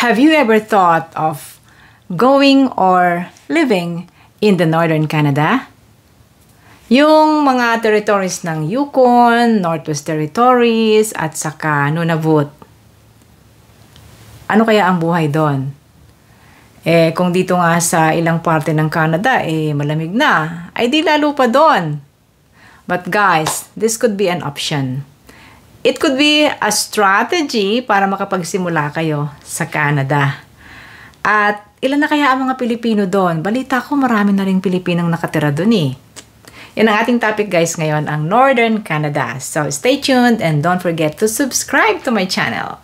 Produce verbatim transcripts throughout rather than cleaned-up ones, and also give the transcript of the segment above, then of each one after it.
Have you ever thought of going or living in the Northern Canada? Yung mga territories ng Yukon, Northwest Territories, at saka Nunavut. Ano kaya ang buhay doon? Eh, kung dito nga sa ilang parte ng Canada, eh, malamig na, ay di lalo pa doon. But guys, this could be an option. It could be a strategy para makapagsimula kayo sa Canada. At ilan na kaya ang mga Pilipino doon? Balita ko marami na rin Pilipinong nakatira doon eh. Yan ang ating topic guys ngayon, ang Northern Canada. So stay tuned and don't forget to subscribe to my channel.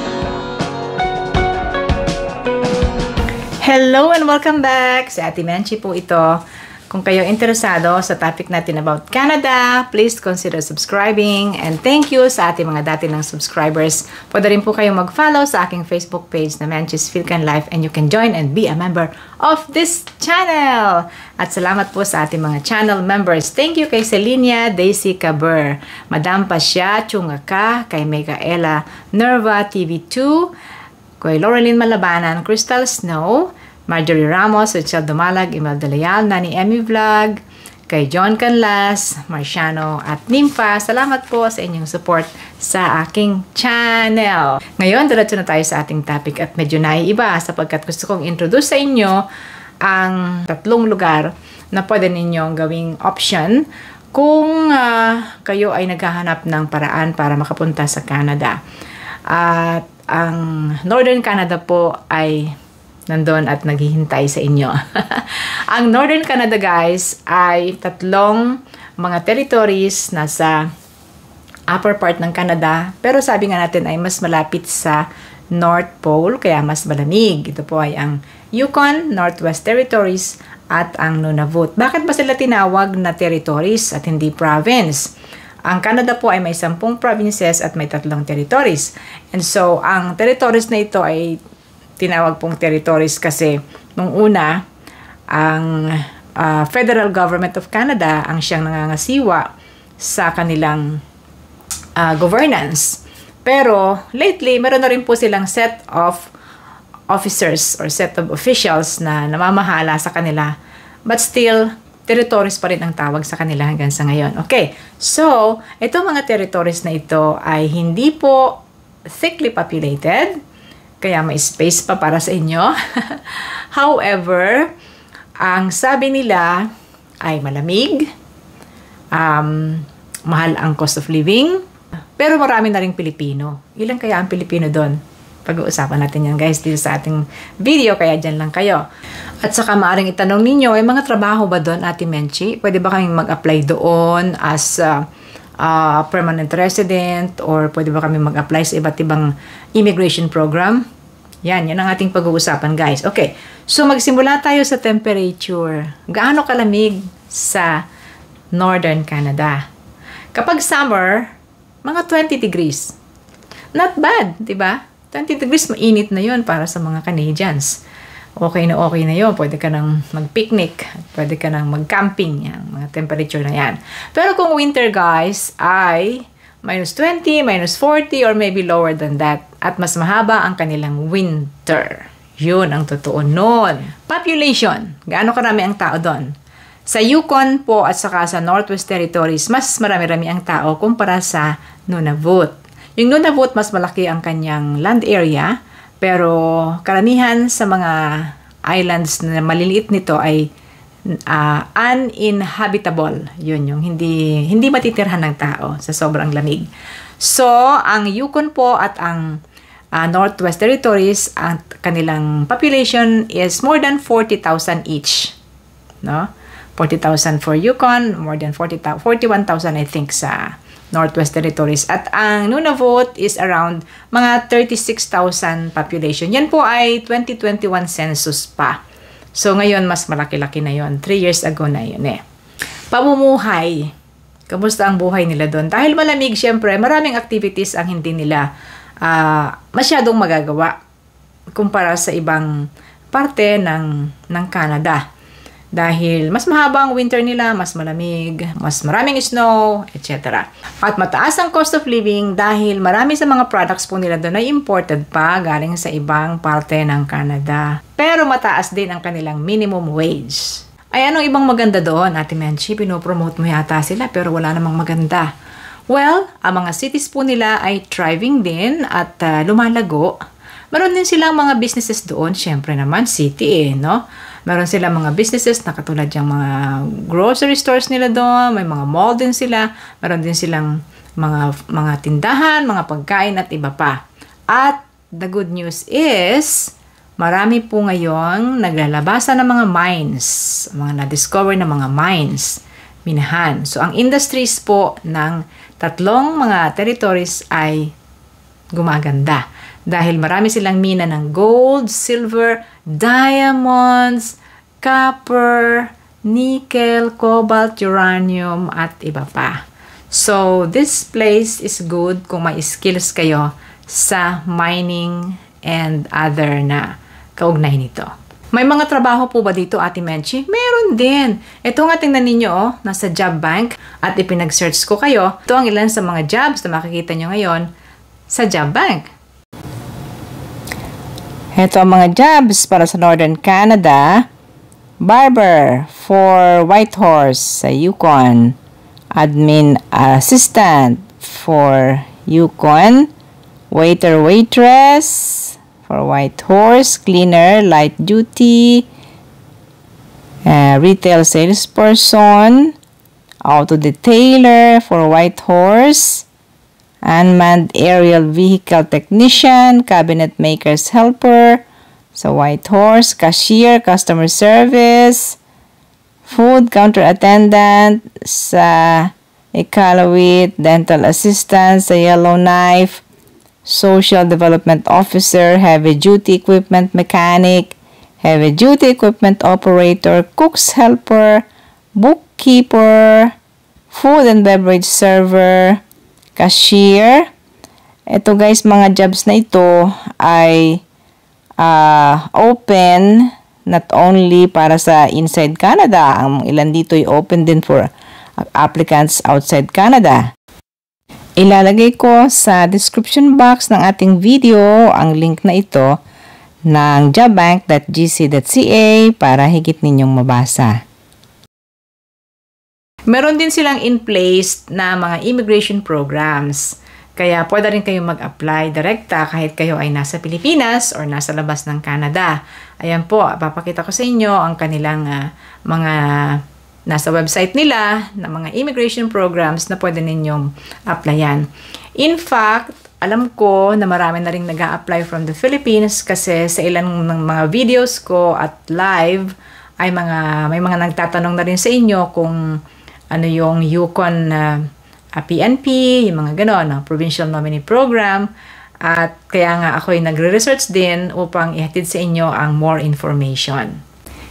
Hello and welcome back! Si Ate Menchi po ito. Kung kayo interesado sa topic natin about Canada, please consider subscribing. And thank you sa ating mga dati ng subscribers. Pwede rin po kayong mag-follow sa aking Facebook page na Menchi's Philcan Life and you can join and be a member of this channel. At salamat po sa ating mga channel members. Thank you kay Celinia Daisy Caber, Madam Pasya Chungaka, kay Micaela Nerva T V two, kay Laureline Malabanan, Crystal Snow, Marjorie Ramos, Richard Dumalag, Imelda Leal, Nani Emmy Vlog, kay John Canlas, Marciano, at Nympha. Salamat po sa inyong support sa aking channel. Ngayon, diretso na tayo sa ating topic at medyo naiiba sapagkat gusto kong introduce sa inyo ang tatlong lugar na pwede ninyong gawing option kung uh, kayo ay naghahanap ng paraan para makapunta sa Canada. At ang Northern Canada po ay nandun at naghihintay sa inyo. Ang Northern Canada guys ay tatlong mga territories nasa upper part ng Canada, pero sabi nga natin ay mas malapit sa North Pole kaya mas malamig. Ito po ay ang Yukon, Northwest Territories at ang Nunavut. Bakit ba sila tinawag na territories at hindi province? Ang Canada po ay may sampung provinces at may tatlong territories. And so ang territories na ito ay tinawag pong territories kasi nung una ang uh, Federal Government of Canada ang siyang nangangasiwa sa kanilang uh, governance. Pero lately meron na rin po silang set of officers or set of officials na namamahala sa kanila, but still territories pa rin ang tawag sa kanila hanggang sa ngayon. Okay, so itong mga territories na ito ay hindi po thickly populated, kaya may space pa para sa inyo. However, ang sabi nila ay malamig, um, mahal ang cost of living, pero marami na rin Pilipino. Ilan kaya ang Pilipino doon? Pag-uusapan natin yan guys dito sa ating video, kaya dyan lang kayo. At saka maaring itanong ninyo, ay mga trabaho ba doon, Ate Menchi? Pwede ba kaming mag-apply doon as uh, uh, permanent resident or pwede ba kami mag-apply sa iba't ibang immigration program? Yan, yan ang ating pag-uusapan guys. Okay, so magsimula tayo sa temperature. Gaano kalamig sa Northern Canada? Kapag summer, mga twenty degrees. Not bad, di ba? twenty degrees, mainit na yon para sa mga Canadians. Okay na okay na yon. Pwede ka nang mag-picnic. Pwede ka nang mag-camping. Yan, mga temperature na yan. Pero kung winter guys, ay minus twenty, minus forty, or maybe lower than that. At mas mahaba ang kanilang winter. Yun ang totoo nun. Population. Gaano karami ang tao doon? Sa Yukon po at saka sa Northwest Territories, mas marami-rami ang tao kumpara sa Nunavut. Yung Nunavut, mas malaki ang kanyang land area, pero karamihan sa mga islands na maliliit nito ay Uh, uninhabitable. Yun yung hindi hindi matitirhan ng tao sa sobrang lamig. So, ang Yukon po at ang uh, Northwest Territories, ang kanilang population is more than forty thousand each. No? forty thousand for Yukon, more than forty-one thousand I think sa Northwest Territories. At ang Nunavut is around mga thirty-six thousand population. Yan po ay twenty twenty-one census pa. So, ngayon, mas malaki-laki na yon. Three years ago na yun eh. Pamumuhay. Kamusta ang buhay nila doon? Dahil malamig, syempre, maraming activities ang hindi nila uh, masyadong magagawa kumpara sa ibang parte ng, ng Canada. Dahil mas mahaba ang winter nila, mas malamig, mas maraming snow, et cetera. At mataas ang cost of living dahil marami sa mga products po nila doon ay imported pa galing sa ibang parte ng Canada. Pero mataas din ang kanilang minimum wage. Ay anong ibang maganda doon? Ate Menchi, pinopromote mo yata sila pero wala namang maganda. Well, ang mga cities po nila ay thriving din at uh, lumalago. Meron din silang mga businesses doon, syempre naman city eh, no? Meron silang mga businesses na katulad yung mga grocery stores nila doon, may mga mall din sila, meron din silang mga mga tindahan, mga pagkain at iba pa. At the good news is, marami po ngayong naglalabasan ng mga mines, mga na-discover na mga mines, minahan. So, ang industries po ng tatlong mga territories ay gumaganda. Dahil marami silang mina ng gold, silver, diamonds, copper, nickel, cobalt, uranium, at iba pa. So, this place is good kung may skills kayo sa mining and other na kaugnay nito. May mga trabaho po ba dito, Ate Menchi? Meron din. Ito nga tingnan ninyo, oh, nasa job bank at ipinag-search ko kayo. Ito ang ilan sa mga jobs na makikita nyo ngayon sa job bank. Ito ang mga jobs para sa Northern Canada. Barber for Whitehorse sa Yukon. Admin assistant for Yukon. Waiter waitress for Whitehorse. Cleaner light duty. Uh, retail salesperson. Auto detailer for Whitehorse. Unmanned aerial vehicle technician, cabinet maker's helper sa Whitehorse, cashier, customer service, food counter attendant sa Iqaluit, dental assistant sa Yellowknife, social development officer, heavy duty equipment mechanic, heavy duty equipment operator, cook's helper, bookkeeper, food and beverage server, cashier. Ito guys, mga jobs na ito ay uh, open not only para sa inside Canada. Ang ilan dito ay open din for applicants outside Canada. Ilalagay ko sa description box ng ating video ang link na ito ng jobbank dot g c dot c a para higit ninyong mabasa. Meron din silang in place na mga immigration programs. Kaya pwede rin kayong mag-apply direkta kahit kayo ay nasa Pilipinas or nasa labas ng Canada. Ayan po, papakita ko sa inyo ang kanilang uh, mga nasa website nila na mga immigration programs na pwede ninyong applyan. In fact, alam ko na marami na rin nag-a-apply from the Philippines kasi sa ilan ng mga videos ko at live ay mga may mga nagtatanong na rin sa inyo kung ano yung Yukon uh, P N P, yung mga ganon, uh, Provincial Nominee Program. At kaya nga ako ay nagre-research din upang ihatid sa inyo ang more information.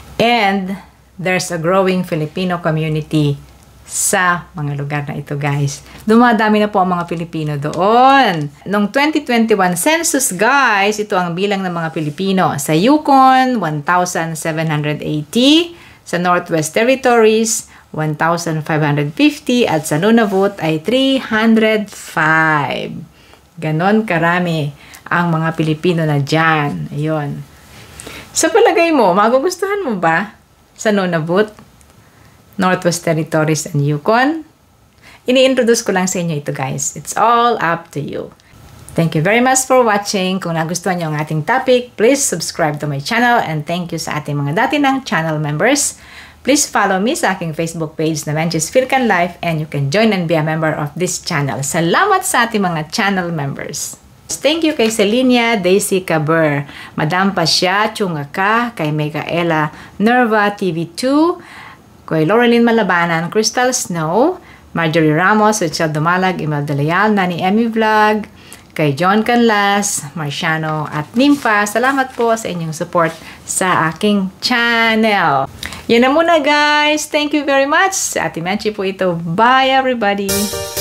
And there's a growing Filipino community sa mga lugar na ito, guys. Dumadami na po ang mga Pilipino doon. Noong twenty twenty-one census, guys, ito ang bilang ng mga Pilipino. Sa Yukon, one thousand seven hundred eighty. Sa Northwest Territories, one thousand five hundred fifty. At sa Nunavut ay three hundred five. Ganon karami ang mga Pilipino na dyan. Ayun. Sa palagay mo, magugustuhan mo ba sa Nunavut, Northwest Territories, and Yukon? Ini-introduce ko lang sa inyo ito, guys. It's all up to you. Thank you very much for watching. Kung nagustuhan nyo ang ating topic, please subscribe to my channel, and thank you sa ating mga dati ng channel members. Please follow me sa aking Facebook page na Menchi's Philcan Life, and you can join and be a member of this channel. Salamat sa ating mga channel members. Thank you kay Celinia Daisy Caber, Madam Pasya Chungaka, kay Micaela Nerva T V two, kay Laureline Malabanan, Crystal Snow, Marjorie Ramos, Richard Dumalag, Imelda Leal, Nani Emmy Vlog, kay John Canlas, Marciano, at Nympha. Salamat po sa inyong support sa aking channel. Yan na muna, guys. Thank you very much. Sa Ate Menchi po ito. Bye, everybody!